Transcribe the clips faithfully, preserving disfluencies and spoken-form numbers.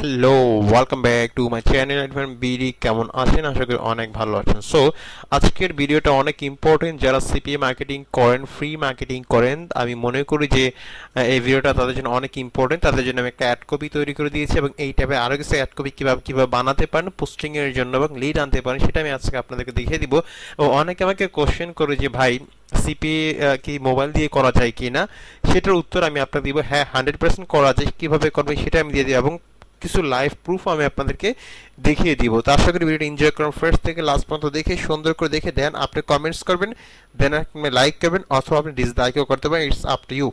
Hello, welcome back to my channel অ্যাডভেন BD. কেমন আছেন? আশা করি অনেক ভালো আছেন। সো আজকের ভিডিওটা অনেক ইম্পর্টেন্ট। যারা সিপিএ মার্কেটিং করেন, ফ্রি মার্কেটিং করেন, আমি মনে করি যে আহ, এই ভিডিওটা তাদের জন্য অনেক ইম্পর্টেন্ট। তাদের জন্য আমি একটা অ্যাড কপি তৈরি করে দিয়েছি এবং এই টাইপের আরও কিছু অ্যাড কপি কীভাবে কীভাবে বানাতে পারেন পোস্টিংয়ের জন্য এবং লিড আনতে পারেন, সেটা আমি আজকে আপনাদেরকে দেখিয়ে দিব। ও অনেকে আমাকে কোশ্চেন করে যে ভাই সিপিএ কি মোবাইল দিয়ে করা যায় কি না, সেটার উত্তর আমি আপনাকে দিব। হ্যাঁ, হান্ড্রেড পার্সেন্ট করা যায়। কীভাবে করবেন সেটা আমি দিয়ে দিই এবং কিছু লাইভ প্রুফ আমি আপনাদেরকে দেখিয়ে দিব। তো আশা করি ভিডিওটা এনজয় করুন। ফার্স্ট থেকে লাস্ট পর্যন্ত দেখে সুন্দর করে দেখে দেন আপনি কমেন্টস করবেন, দেন আপনি লাইক করবেন অথবা আপনি ডিসলাইকও করতে পারেন, ইটস আপ টু ইউ।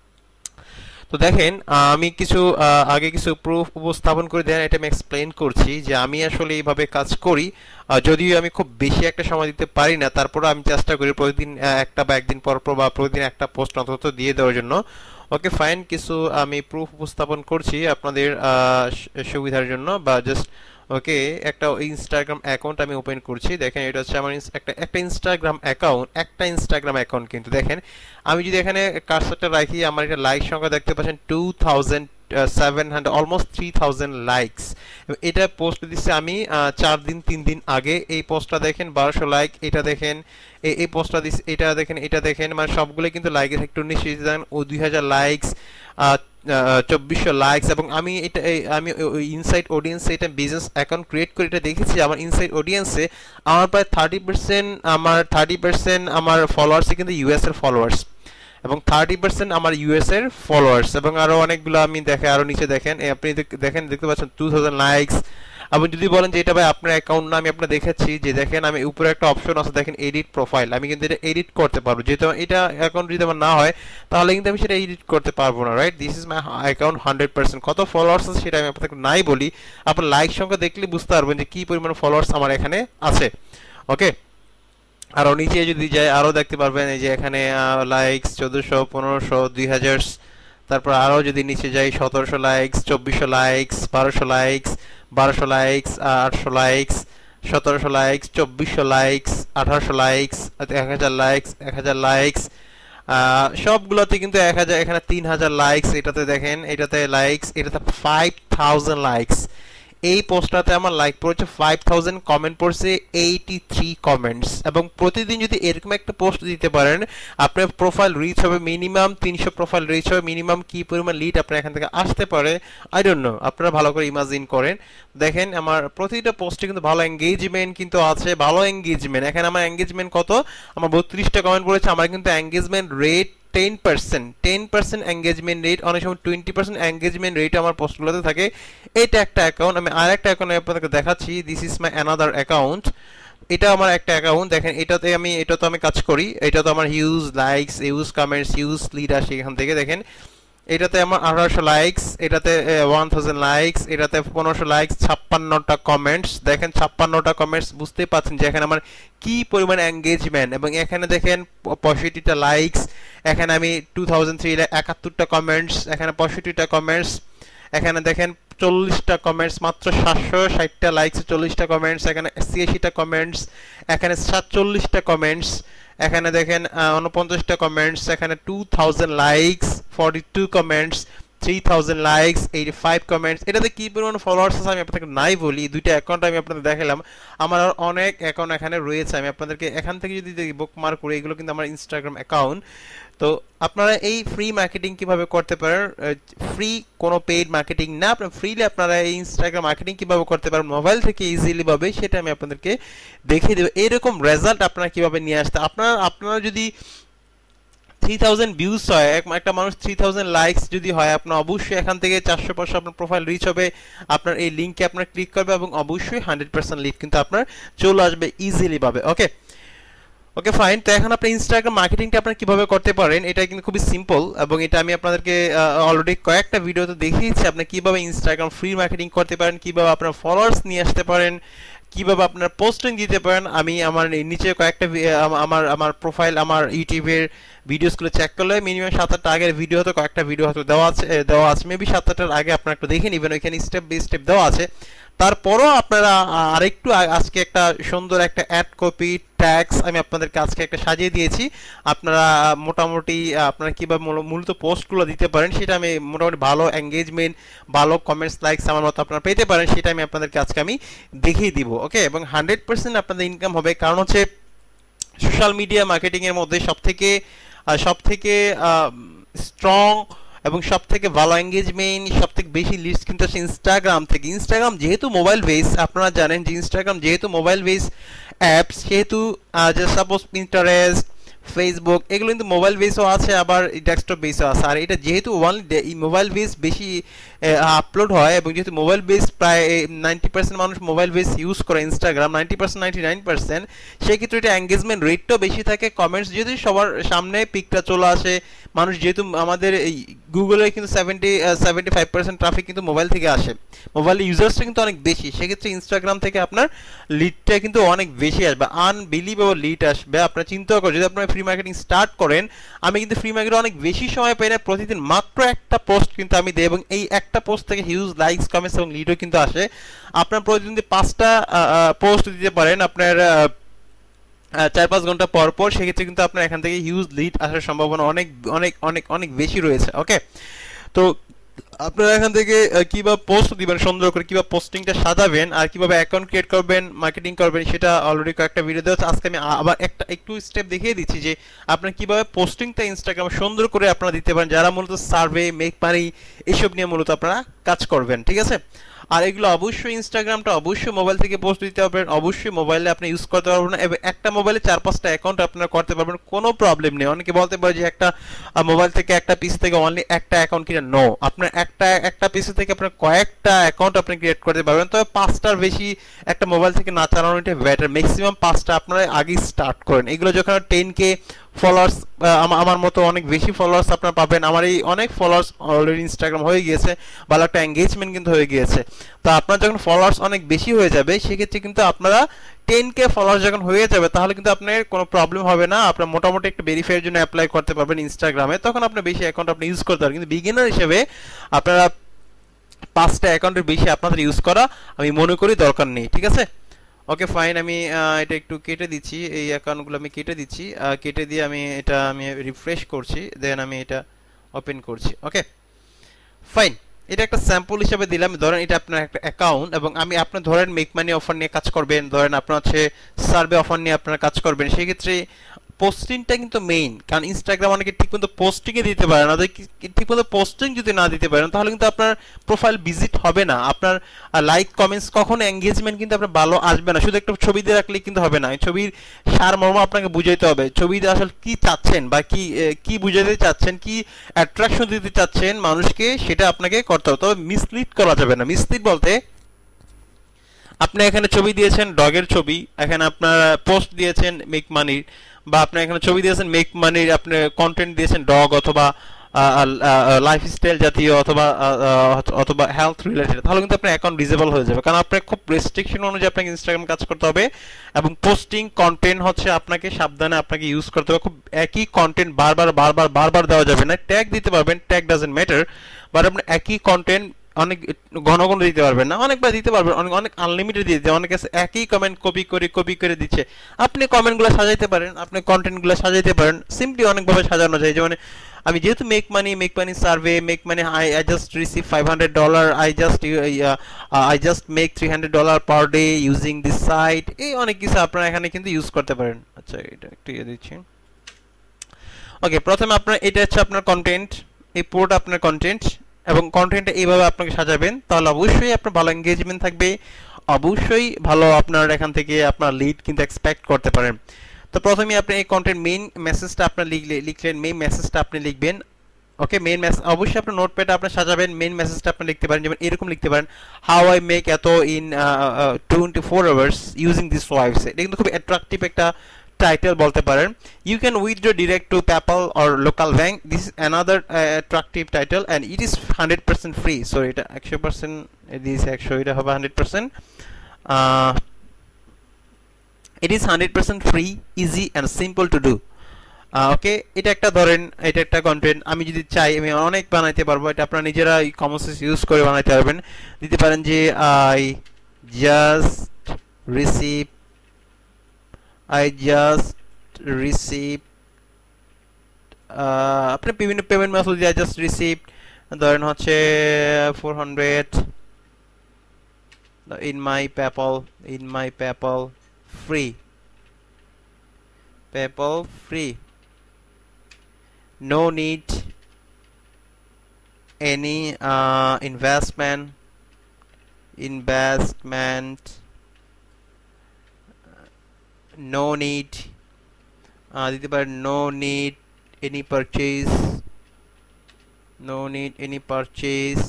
তো দেখেন, আমি কিছু আগে কিছু প্রুফ উপস্থাপন করে দেন, এটা আমি এক্সপ্লেন করছি যে আমি আসলে এইভাবে কাজ করি। যদিও আমি খুব বেশি একটা সময় দিতে পারি না, তারপরে আমি চেষ্টা করি প্রতিদিন একটা বা একদিন পর পর বা প্রতিদিন একটা পোস্ট অন্তত দিয়ে দেওয়ার জন্য। ওকে ফাইন, কিছু আমি প্রুফ উপস্থাপন করছি আপনাদের সুবিধার জন্য বা জাস্ট ওকে। একটা ইনস্টাগ্রাম অ্যাকাউন্ট আমি ওপেন করছি। দেখেন, এটা হচ্ছে আমার একটা একটা ইনস্টাগ্রাম অ্যাকাউন্ট একটা ইনস্টাগ্রাম অ্যাকাউন্ট কিন্তু দেখেন, আমি যদি এখানে কার্সরটা রাখি, আমার এটা লাইক সংখ্যা দেখতে পাচ্ছেন two thousand seven hundred, almost three thousand likes. এটা পোস্ট দিচ্ছে আমি চার দিন তিন দিন আগে। এই পোস্টটা দেখেন বারোশো লাইক। এটা দেখেন এই পোস্টটা দিচ্ছে, এটা দেখেন, এটা দেখেন, মানে সবগুলো কিন্তু লাইকের একটু নিশ্চিত দেন ও দুই হাজার লাইকস, চব্বিশশো লাইকস। এবং আমি এটা আমি ইনসাইড অডিয়েন্সে এটা বিজনেস অ্যাকাউন্ট ক্রিয়েট করে এটা দেখেছি আমার ইনসাইড অডিয়েন্সে আমার প্রায় থার্টি পার্সেন্ট আমার থার্টি পার্সেন্ট আমার ফলোয়ার্সে কিন্তু ইউএস এর ফলোয়ার্স এবং থার্টি পার্সেন্ট আমার ইউএস এর ফলোয়ার্স। এবং আরও অনেকগুলো আমি দেখে আরও নিচে দেখেন, আপনি দেখেন দেখতে পাচ্ছেন টু থাউজেন্ড লাইকস। আপনি যদি বলেন যে এটা ভাই আপনার অ্যাকাউন্ট না, আমি আপনার দেখাচ্ছি যে দেখেন আমি উপরে একটা অপশন আছে, দেখেন এডিট প্রোফাইল। আমি কিন্তু এটা এডিট করতে পারবো, যেহেতু এটা অ্যাকাউন্ট যদি আমার না হয় তাহলে কিন্তু আমি সেটা এডিট করতে পারবো না, right? This is my account hundred percent. কত ফলোয়ার্স আছে সেটা আমি আপনাকে নাই বলি, আপনার লাইক সংখ্যা দেখলে বুঝতে পারবেন যে কী পরিমাণ ফলোয়ার্স আমার এখানে আছে। ওকে, আরও নিচে যদি যায় আরও দেখতে পারবেন এই যে এখানে লাইকস চোদ্দোশো, পনেরোশো, দুই হাজার। তারপর আরও যদি নিচে যাই সতেরোশো লাইকস, চব্বিশশো লাইকস, বারোশো লাইকস, বারোশো লাইকস, আটশো লাইকস, সতেরোশো লাইকস, চব্বিশশো লাইকস, আঠারোশো লাইকস, এক হাজার লাইকস, এক হাজার লাইকস। সবগুলোতে কিন্তু এক হাজার, এখানে তিন হাজার লাইকস। এটাতে দেখেন, এটাতে লাইকস, এটাতে ফাইভ থাউজেন্ড লাইকস। এই পোস্টটাতে আমার লাইক পড়েছে ফাইভ থাউজেন্ড, কমেন্ট পড়ছে এইটি থ্রি কমেন্টস। এবং প্রতিদিন যদি এরকম একটা পোস্ট দিতে পারেন, আপনার প্রোফাইল রিচ হবে মিনিমাম তিনশো প্রোফাইল রিচ হবে মিনিমাম। কি পরিমাণ লিড আপনার এখান থেকে আসতে পারে আই ডোন্ট নো, আপনারা ভালো করে ইমাজিন করেন। দেখেন আমার প্রতিটা পোস্টে কিন্তু ভালো এঙ্গেজমেন্ট কিন্তু আছে, ভালো এঙ্গেজমেন্ট। এখানে আমার এঙ্গেজমেন্ট কত, আমার বত্রিশটা কমেন্ট পড়েছে। আমার কিন্তু engagement rate ten percent ten percent engagement rate, অনেক সময় টোয়েন্টি পার্সেন্ট এঙ্গেজমেন্ট রেট আমার পোস্টগুলোতে থাকে। এটা একটা অ্যাকাউন্ট, আমি আর একটা অ্যাকাউন্ট আপনাদেরকে দেখাচ্ছি। This is my another account. এটা আমার একটা অ্যাকাউন্ট, দেখেন এটাতে আমি এটা তো আমি কাজ করি, এটা তো আমার huge likes, huge comments, huge lead আসে এখান থেকে। দেখেন এটাতে আমার আঠারোশো লাইকস, এটাতে ওয়ান থাউজেন্ড লাইকস, এটাতে পনেরোশো লাইকস, ছাপ্পান্নটা কমেন্টস। দেখেন ছাপ্পান্নটা কমেন্টস, বুঝতেই পারছেন যে এখানে আমার কি পরিমাণ এঙ্গেজমেন্ট। এবং এখানে দেখেন পঁয়ষট্টিটা লাইকস, এখানে আমি টু থাউজেন্ড থ্রি একাত্তরটা কমেন্টস, এখানে পঁয়ষট্টিটা কমেন্টস, এখানে দেখেন চল্লিশটা কমেন্টস, মাত্র সাতশো ষাটটা লাইকস, চল্লিশটা কমেন্টস, এখানে ছিয়াশিটা কমেন্টস, এখানে সাতচল্লিশটা কমেন্টস, এখানে দেখেন উনপঞ্চাশটা কমেন্টস, এখানে two thousand likes, forty two comments, three thousand likes, eighty five comments. এটাতে কি পরিমাণ ফলোয়ার্স আছে আমি আপনাকে নাই বলি। দুইটা অ্যাকাউন্ট আমি আপনাদের দেখালাম, আমার অনেক অ্যাকাউন্ট এখানে রয়েছে। আমি আপনাদেরকে এখান থেকে যদি বুকমার্ক করি, এগুলো কিন্তু আমার ইনস্টাগ্রাম অ্যাকাউন্ট। তো আপনারা এই ফ্রি মার্কেটিং কিভাবে করতে পারেন, ফ্রি কোনো পেইড মার্কেটিং না, আপনারা ফ্রিলি আপনারা এই ইনস্টাগ্রাম মার্কেটিং কিভাবে করতে পারেন মোবাইল থেকে ইজিলি ভাবে, সেটা আমি আপনাদেরকে দেখিয়ে দেবো। এরকম রেজাল্ট আপনারা কিভাবে নিয়ে আসতে, আপনারা আপনারা যদি থ্রি থাউজেন্ড ভিউজ হয়, একটা মানুষ থ্রি থাউজেন্ড লাইকস যদি হয়, আপনার অবশ্যই এখান থেকে চারশো পাঁচশো আপনার প্রোফাইল রিচ হবে। আপনার এই লিঙ্কে আপনার ক্লিক করবে এবং অবশ্যই হান্ড্রেড পার্সেন্ট লিড কিন্তু আপনার চলে আসবে ইজিলি ভাবে। Okay okay fine. তো এখন আপনি ইনস্টাগ্রাম মার্কেটিংটা আপনারা কিভাবে করতে পারেন, এটা কিন্তু খুবই সিম্পল এবং এটা আমি আপনাদেরকে অলরেডি কয়েকটা ভিডিওতে দেখিয়েছি আপনি কিভাবে ইনস্টাগ্রাম ফ্রি মার্কেটিং করতে পারেন, কিভাবে আপনার ফলোয়ার্স নিয়ে আসতে পারেন, কিভাবে আপনার পোস্টিং দিতে পারেন। আমি আমার নিচে কয়েকটা আমার আমার প্রোফাইল আমার ইউটিউবের ভিডিওসগুলো চেক করলে মিনিমাম সাত আটটা আগের ভিডিও হয়তো কয়েকটা ভিডিও হয়তো দেওয়া আছে দেওয়া আছে মেবি সাত আটটার আগে আপনারা একটু দেখে নেবেন, ওইখানে স্টেপ বাই স্টেপ দেওয়া আছে। তারপরও আপনারা আরেকটু আজকে একটা সুন্দর একটা অ্যাড কপি ট্যাগস আমি আপনাদেরকে আজকে একটা সাজিয়ে দিয়েছি। আপনারা মোটামুটি আপনারা কীভাবে মূলত পোস্টগুলো দিতে পারেন সেটা আমি মোটামুটি ভালো এঙ্গেজমেন্ট, ভালো কমেন্টস, লাইকস আমার মতো আপনারা পেতে পারেন, সেটা আমি আপনাদেরকে আজকে আমি দেখিয়ে দিব। ওকে, এবং হান্ড্রেড পার্সেন্ট আপনাদের ইনকাম হবে। কারণ হচ্ছে সোশ্যাল মিডিয়া মার্কেটিংয়ের মধ্যে সবথেকে সবথেকে স্ট্রং এবং সব থেকে ভালো এঙ্গেজমেন্ট, সব থেকে বেশি লিস্ট কিন্তু আসে ইনস্টাগ্রাম থেকে। ইনস্টাগ্রাম যেহেতু মোবাইল বেস, আপনারা জানেন যে ইনস্টাগ্রাম যেহেতু মোবাইল বেস অ্যাপস, সেহেতু যে সাপোজ পিন্টারেস্ট, ফেসবুক এগুলো কিন্তু মোবাইল বেসও আছে, আবার ডেস্কটপ বেসও আছে। আর এটা যেহেতু ওনলি মোবাইল বেস বেশি আপলোড হয় এবং যেহেতু মোবাইল বেস প্রায় নাইনটি পার্সেন্ট মানুষ মোবাইল বেস ইউজ করে Instagram, ninety percent ninety nine percent, সেক্ষেত্রে এটা এঙ্গেজমেন্ট রেটটাও বেশি থাকে। কমেন্টস যেহেতু সবার সামনে পিকটা চলে আসে, মানুষ যেহেতু আমাদের এই গুগলে কিন্তু seventy seventy five percent traffic কিন্তু মোবাইল থেকে আসে, মোবাইলের ইউজার্সটা কিন্তু অনেক বেশি, সেক্ষেত্রে ইনস্টাগ্রাম থেকে আপনার লিডটা কিন্তু অনেক বেশি আসবে, আনবিলিভেবল লিড আসবে। আপনার চিন্তা করেন যদি আপনার ফ্রি মার্কেটিং স্টার্ট করেন, আমি কিন্তু ফ্রি মার্কেটে অনেক বেশি সময় পাই না, প্রতিদিন মাত্র একটা পোস্ট কিন্তু আমি দিই এবং এই একটা পোস্ট থেকে হিউজ লাইকস, কমেন্টস এবং লিডও কিন্তু আসে। আপনার প্রতিদিন পাঁচটা পোস্ট দিতে পারেন আপনার চার পাঁচ ঘন্টা পর পর, সেক্ষেত্রে কিন্তু আপনার এখান থেকে হিউজ লিড আসার সম্ভাবনা অনেক অনেক অনেক অনেক বেশি রয়েছে। ওকে, তো আপনারা এখান থেকে কিভাবে পোস্ট দিবেন সুন্দর করে, কিভাবে পোস্টিংটা সাজাবেন আর কিভাবে অ্যাকাউন্ট ক্রিয়েট করবেন, মার্কেটিং করবেন, সেটা অলরেডি কয়েকটা ভিডিও দেওয়া আছে। আজকে আমি আবার একটা একটু স্টেপ দেখিয়ে দিচ্ছি যে আপনারা কিভাবে পোস্টিংটা ইনস্টাগ্রামে সুন্দর করে আপনারা দিতে পারেন, যারা মূলত সার্ভে, মেক মানি এসব নিয়ে মূলত আপনারা কাজ করবেন। ঠিক আছে, আর এগুলো অবশ্যই ইনস্টাগ্রামটা অবশ্যই মোবাইল থেকে পোস্ট দিতে পারবেন, অবশ্যই মোবাইলে আপনি ইউজ করতে পারবেন না, এবং একটা মোবাইলে চার পাঁচটা অ্যাকাউন্ট আপনারা করতে পারবেন, কোনো প্রবলেম নেই। অনেকে বলতে পারে যে একটা মোবাইল থেকে একটা পিসি থেকে অনলি একটা অ্যাকাউন্ট কিনে, নো, আপনার একটা একটা পিসি থেকে আপনার কয়েকটা অ্যাকাউন্ট আপনি ক্রিয়েট করতে পারবেন, তবে পাঁচটার বেশি একটা মোবাইল থেকে না চালানো এটা বেটার। ম্যাক্সিমাম পাঁচটা আপনারা আগেই স্টার্ট করেন। এগুলো যখন টেন কে ফলোয়ার্স, আমার মতো অনেক বেশি ফলোয়ার্স আপনারা পাবেন, আমার এই অনেক ফলোয়ার্স অলরেডি ইনস্টাগ্রাম হয়ে গিয়েছে, ভালো একটা এঙ্গেজমেন্ট কিন্তু হয়ে গিয়েছে। তো আপনার যখন ফলোয়ার্স অনেক বেশি হয়ে যাবে, সেক্ষেত্রে কিন্তু আপনারা টেন কে ফলোয়ার্স যখন হয়ে যাবে, তাহলে কিন্তু আপনার কোনো প্রবলেম হবে না, আপনার মোটামুটি একটা ভেরিফাইয়ের জন্য অ্যাপ্লাই করতে পারবেন ইনস্টাগ্রামে, তখন আপনার বেশি অ্যাকাউন্ট আপনি ইউজ করতে পারবেন। কিন্তু বিগিনার হিসেবে আপনারা পাঁচটা অ্যাকাউন্টের বেশি আপনাদের ইউজ করা আমি মনে করি দরকার নেই। ঠিক আছে, ওকে ফাইন, আমি এটা একটু কেটে দিচ্ছি, এই অ্যাকাউন্টগুলো আমি কেটে দিচ্ছি, কেটে দিয়ে আমি এটা আমি রিফ্রেশ করছি, দেন আমি এটা ওপেন করছি। ওকে ফাইন, এটা একটা স্যাম্পল হিসেবে দিলাম। ধরেন এটা আপনার একটা অ্যাকাউন্ট এবং আমি আপনার ধরেন মেক মানি অফার নিয়ে কাজ করবেন, ধরেন আপনার হচ্ছে সার্ভে অফার নিয়ে আপনারা কাজ করবেন, সেক্ষেত্রে পোস্টিংটা কিন্তু মেইন। কারণ ইনস্টাগ্রাম অনেকে ঠিকমতো পোস্টিংয়ে দিতে পারে না, ঠিকমতো পোস্টিং যদি না দিতে পারেন তাহলে কিন্তু আপনার প্রোফাইল ভিজিট হবে না, আপনার লাইক কমেন্টস কখনো এঙ্গেজমেন্ট কিন্তু আপনার ভালো আসবে না। শুধু একটা ছবি দিয়ে রাখলে কিন্তু হবে না, ছবির সারমর্ম আপনাকে বুঝাইতে হবে, ছবিতে আসলে কি চাচ্ছেন বা কি কি বুঝাতে চাচ্ছেন, কি অ্যাট্রাকশন দিতে চাচ্ছেন মানুষকে, সেটা আপনাকে করতে হবে। তবে মিসলিড করা যাবে না। মিসলিড বলতে আপনি এখানে ছবি দিয়েছেন ডগের ছবি, এখানে আপনার পোস্ট দিয়েছেন মেক মানির, বা আপনি এখানে ছবি দিয়েছেন মেক মানির, আপনি কন্টেন্ট দিয়েছেন ডগ অথবা লাইফস্টাইল জাতীয় অথবা অথবা হেলথ রিলেটেড, তাহলে কিন্তু আপনার অ্যাকাউন্ট ডিসেবল হয়ে যাবে। কারণ আপনার খুব রেস্ট্রিকশন অনুযায়ী আপনাকে ইনস্টাগ্রাম কাজ করতে হবে এবং পোস্টিং কন্টেন্ট হচ্ছে আপনাকে সাবধানে আপনাকে ইউজ করতে হবে। খুব একই কন্টেন্ট বারবার বারবার বারবার দেওয়া যাবে না। ট্যাগ দিতে পারবেন, ট্যাগ ডাজন্ট ম্যাটার, বাট আপনি একই কন্টেন্ট অনেক ঘন ঘন দিতে পারবেন না, অনেকবার দিতে পারবেন, অনেক অনেক আনলিমিটেড দিয়ে দিতে, অনেক একই কমেন্ট কপি করে কপি করে দিচ্ছে। আপনি কমেন্টগুলো সাজাইতে পারেন, আপনি কন্টেন্টগুলো সাজাইতে পারেন, সিম্পলি অনেকভাবে সাজানো যায়। যেমন আমি যেহেতু make money, make money survey, make money I I just receive five hundred dollar, I just I just make three hundred dollar per day using this site, এই অনেক কিছু আপনারা এখানে কিন্তু ইউজ করতে পারেন। আচ্ছা, এটা একটু ইয়ে দিচ্ছি। ওকে, প্রথমে আপনার এটা হচ্ছে আপনার কন্টেন্ট, এই পুরোটা আপনার কন্টেন্ট, এবং কন্টেন্টটা এইভাবে আপনাকে সাজাবেন, তাহলে অবশ্যই আপনার ভালো এঙ্গেজমেন্ট থাকবে, অবশ্যই ভালো আপনার এখান থেকে আপনার লিড কিন্তু এক্সপেক্ট করতে পারেন। তো প্রথমে আপনি এই কন্টেন্ট মেইন মেসেজটা আপনার লিখলে লিখলেন মেইন মেসেজটা আপনি লিখবেন। ওকে, মেইন মেসেজ অবশ্যই আপনার নোটপ্যাডে আপনি সাজাবেন, মেইন মেসেজটা আপনি লিখতে পারেন, যেমন এরকম লিখতে পারেন, হাউ আই মেক এত in twenty four hours using this website. এটা কিন্তু খুব অ্যাট্রাকটিভ একটা টাইটেল বলতে পারেন। You can withdraw direct to PayPal or local bank, this is another attractive title and it is hundred percent free. So এটা একশো percent দিয়েছে, একশো, এটা হবে hundred percent. It is hundred percent free, easy and simple to do. Okay, এটা একটা ধরেন, এটা একটা কন্টেন্ট, আমি যদি চাই আমি অনেক বানাইতে পারবো, এটা আপনারা নিজেরা কমন সেন্স ইউজ করে বানাইতে পারবেন। দিতে পারেন যে I just received I just received আপনি বিভিন্ন পেমেন্ট মেথড দিয়ে I just received ধরেন হচ্ছে four hundred in my PayPal in my PayPal free PayPal free no need any uh, investment investment no need uh, দিতে পারেন no need any purchase no need any purchase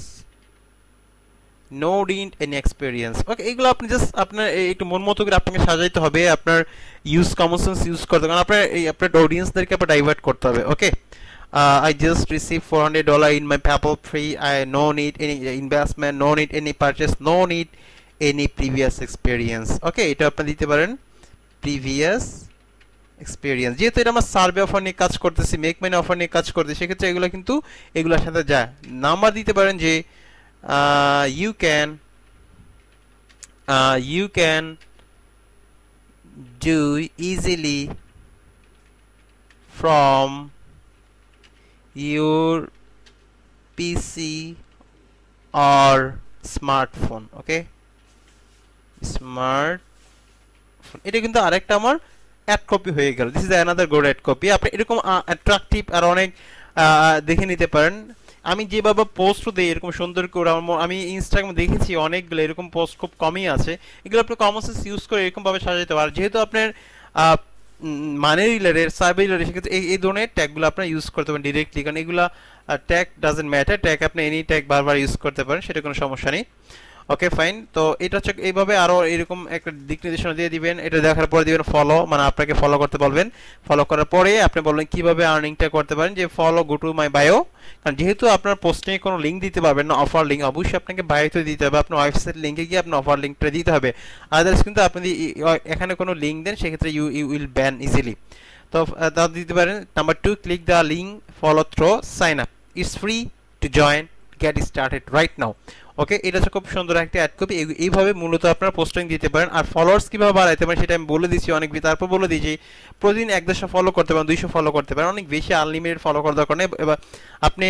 no need any experience ওকে এগুলো আপনি just আপনার একটু মন মতো করে আপনাকে সাজাইতে হবে আপনার ইউজ কমন সেন্স ইউজ করতে কারণ আপনার এই আপনার অডিয়েন্সদেরকে আপনার ডাইভার্ট করতে হবে ওকে Uh, I just received four hundred dollars in my PayPal free. I no need any investment, no need any purchase, no need any previous experience. Okay, এটা আপনি দিতে পারেন previous experience. যেহেতু এটা আমরা সার্ভে অফার নিয়ে কাজ করতেছি, মেক মানি অফার নিয়ে কাজ করতেছি, সেক্ষেত্রে এগুলো কিন্তু এগুলোর সাথে যায়। নাম্বার দিতে পারেন যে you can uh, you can do easily from your P C or smartphone okay smart এটা কিন্তু আরেকটা আমার অ্যাড কপি হয়ে গেল this is another good ad copy আপনি এরকম অ্যাট্রাকটিভ আর অনেক দেখে নিতে পারেন আমি যেভাবে পোস্ট দেই এরকম সুন্দর করে আমি ইনস্টাগ্রামে দেখেছি অনেকগুলো এরকম পোস্ট খুব কমই আছে এগুলো আপনি কমন সেন্স ইউজ করে এরকম ভাবে সাজাতে পারেন যেহেতু আপনার মানি রিলেটেড সার্ভে রিলেটেড সেক্ষেত্রে এই ধরনের ট্যাগগুলো আপনারা ইউজ করতে পারেন ডিরেক্টলি কারণ এগুলা ট্যাগ ডাজন্ট ম্যাটার ট্যাগ আপনি এনি ট্যাগ বারবার ইউজ করতে পারেন সেটা কোনো সমস্যা নেই ওকে ফাইন তো এটা হচ্ছে এইভাবে আরো এরকম একটা দিক নির্দেশনা দিয়ে দিবেন এটা দেখার পরে দিবেন ফলো মানে আপনাকে ফলো করতে বলবেন ফলো করার পরে আপনি বলবেন কিভাবে আর্নিংটা করতে পারেন যে follow go to my bio কারণ যেহেতু আপনার পোস্টে কোনো লিংক দিতে পারবেন না অফার লিংক অবশ্যই আপনাকে বায়োতে দিতে হবে আপনার ওয়েবসাইট লিংকে গিয়ে আপনার অফার লিংকটা দিতে হবে আদারস কিন্তু আপনি এখানে কোনো লিংক দেন সেক্ষেত্রে you you will ban easily তো তা দিতে পারেন number two click the link follow through sign up it's free to join get started right now okay এটা হচ্ছে খুব সুন্দর একটা অ্যাড কপি এইভাবে মূলত আপনারা পোস্টিং দিতে পারেন আর ফলোয়ার্স কিভাবে বাড়াইতে পারেন সেটা আমি বলে দিচ্ছি অনেক তারপর বলে দিয়েছি প্রতিদিন এক দেড়শো ফলো করতে পারেন দুইশো ফলো করতে পারেন অনেক বেশি আনলিমিটেড ফলো করার দরকার নেই এবার আপনি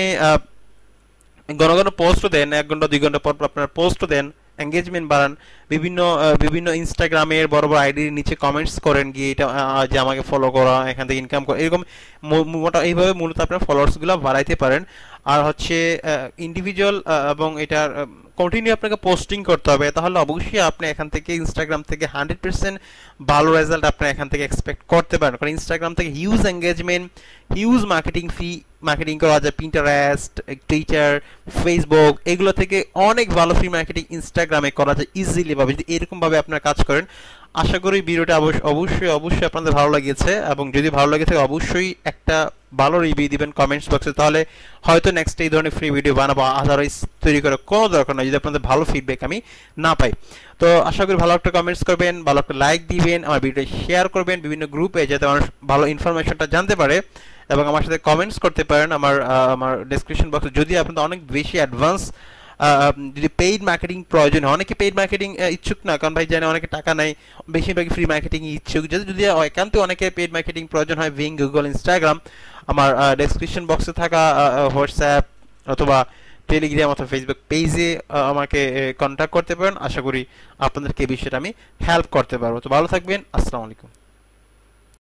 ঘন ঘন পোস্টও দেন এক ঘন্টা দুই ঘন্টা পর আপনার পোস্টও দেন এঙ্গেজমেন্ট বাড়ান বিভিন্ন বিভিন্ন ইনস্টাগ্রামের বড় বড় আইডির নিচে কমেন্টস করেন গিয়ে এটা যে আমাকে ফলো করা এখান থেকে ইনকাম করা এরকম মোটা এইভাবে মূলত আপনার ফলোয়ার্সগুলো বাড়াইতে পারেন আর হচ্ছে ইন্ডিভিজুয়াল এবং এটার কন্টিনিউ আপনাকে পোস্টিং করতে হবে তাহলে অবশ্যই আপনি এখান থেকে ইনস্টাগ্রাম থেকে হান্ড্রেড পার্সেন্ট ভালো রেজাল্ট আপনি এখান থেকে এক্সপেক্ট করতে পারেন কারণ ইনস্টাগ্রাম থেকে huge engagement huge marketing fee marketing করা যায় পিন্টারেস্ট টুইটার ফেসবুক এগুলো থেকে অনেক ভালো ফ্রি মার্কেটিং ইনস্টাগ্রামে করা যায় ইজিলি ভাবে যদি এরকমভাবে আপনারা কাজ করেন আশা করি ভিডিওটা অবশ্যই অবশ্যই আপনাদের ভালো লেগেছে এবং যদি ভালো লাগে থাকে অবশ্যই একটা ভালো রিভিউ দিবেন কমেন্টস বক্সে তাহলে হয়তো নেক্সট এই ধরনের ফ্রি ভিডিও বানাবো আদারওয়াইজ তৈরি করার কোনো দরকার নেই যদি আপনাদের ভালো ফিডব্যাক আমি না পাই তো আশা করি ভালো একটা কমেন্টস করবেন ভালো একটা লাইক দিবেন আমার ভিডিও শেয়ার করবেন বিভিন্ন গ্রুপে যাতে মানুষ ভালো ইনফরমেশনটা জানতে পারে এবং আমার সাথে কমেন্টস করতে পারেন আমার আমার ডেসক্রিপশন বক্সে যদি আপনাদের অনেক বেশি অ্যাডভান্স যদি পেইড মার্কেটিং প্রয়োজন হয় অনেকে পেইড মার্কেটিং ইচ্ছুক না কারণ ভাই জানে অনেকে টাকা নাই বেশিরভাগই ফ্রি মার্কেটিং ইচ্ছুক যদি যদি একান্ত অনেকে পেইড মার্কেটিং প্রয়োজন হয় ভিং গুগল ইনস্টাগ্রাম আমার ডেসক্রিপশন বক্সে থাকা হোয়াটসঅ্যাপ অথবা টেলিগ্রাম অথবা ফেসবুক পেজে আমাকে কন্ট্যাক্ট করতে পারেন আশা করি আপনাদেরকে এই বিষয়টা আমি হেল্প করতে পারবো তো ভালো থাকবেন আসসালামু আলাইকুম